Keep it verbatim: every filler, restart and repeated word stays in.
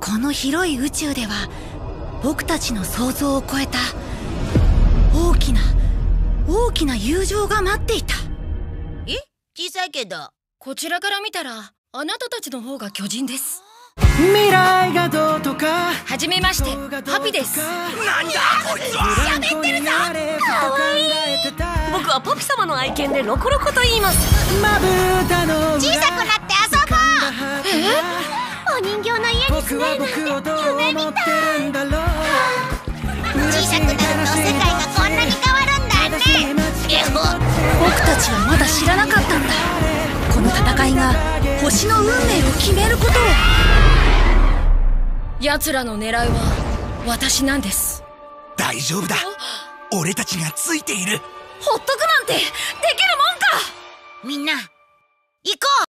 この広い宇宙では僕たちの想像を超えた大きな大きな友情が待っていた。 え、小さいけど。 こちらから見たらあなたたちの方が巨人です。 未来がどうとか。 はじめまして、ハピです。 なんだこいつは。 喋ってるぞ。かわいい。 僕はパピ様の愛犬でロコロコと言います。 まぶたの小さくなって遊ぼう。 えお人形の家に僕は僕をどう思ってるんだろう。 小さくなると世界がこんなに変わるんだね。 僕たちはまだ知らなかったんだ。この戦いが星の運命を決めることを。 奴らの狙いは私なんです。 大丈夫だ、俺たちがついている。 ほっとくなんてできるもんか。 みんな行こう。